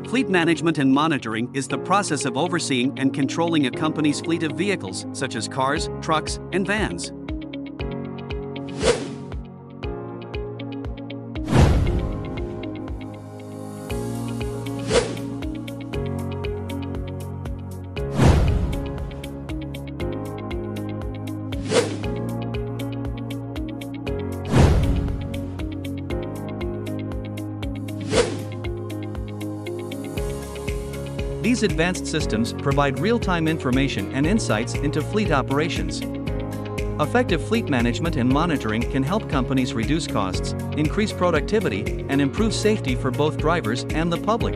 Fleet management and monitoring is the process of overseeing and controlling a company's fleet of vehicles, such as cars, trucks, and vans. These advanced systems provide real-time information and insights into fleet operations. Effective fleet management and monitoring can help companies reduce costs, increase productivity, and improve safety for both drivers and the public.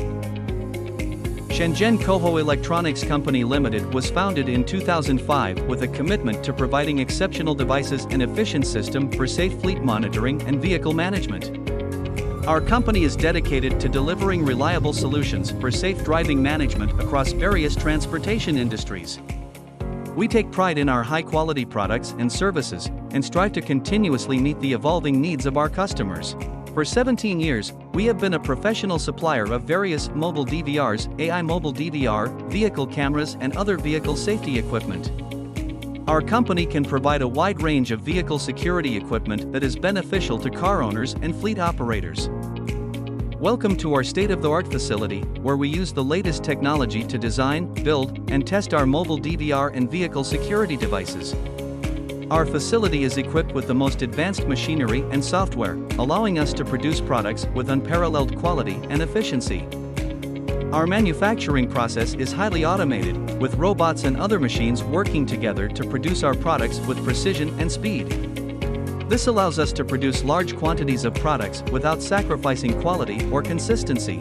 Shenzhen QOHO Electronics Co Limited was founded in 2005 with a commitment to providing exceptional devices and efficient system for safe fleet monitoring and vehicle management. Our company is dedicated to delivering reliable solutions for safe driving management across various transportation industries. We take pride in our high-quality products and services and strive to continuously meet the evolving needs of our customers. For 17 years, we have been a professional supplier of various mobile DVRs, AI mobile DVR, vehicle cameras, and other vehicle safety equipment. Our company can provide a wide range of vehicle security equipment that is beneficial to car owners and fleet operators. Welcome to our state-of-the-art facility, where we use the latest technology to design, build, and test our mobile DVR and vehicle security devices. Our facility is equipped with the most advanced machinery and software, allowing us to produce products with unparalleled quality and efficiency. Our manufacturing process is highly automated, with robots and other machines working together to produce our products with precision and speed. This allows us to produce large quantities of products without sacrificing quality or consistency.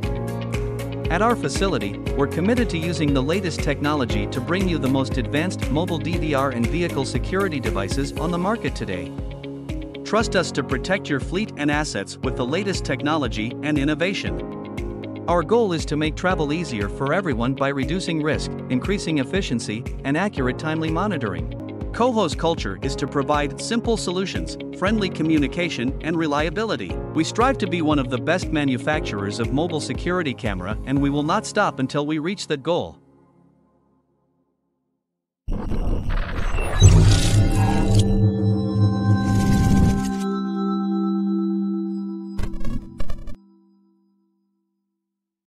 At our facility, we're committed to using the latest technology to bring you the most advanced mobile DVR and vehicle security devices on the market today. Trust us to protect your fleet and assets with the latest technology and innovation. Our goal is to make travel easier for everyone by reducing risk, increasing efficiency, and accurate timely monitoring. QOHO's culture is to provide simple solutions, friendly communication, and reliability. We strive to be one of the best manufacturers of mobile security camera, and we will not stop until we reach that goal.